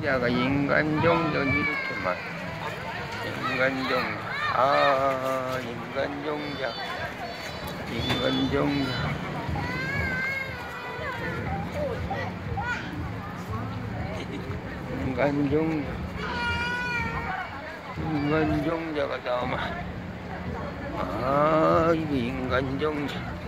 종자가 인간 종자는 이렇게만. 인간 종자. 아, 인간 종자. 인간 종자. 인간 종자. 인간 종자가 나오면. 아, 이거 인간 종자.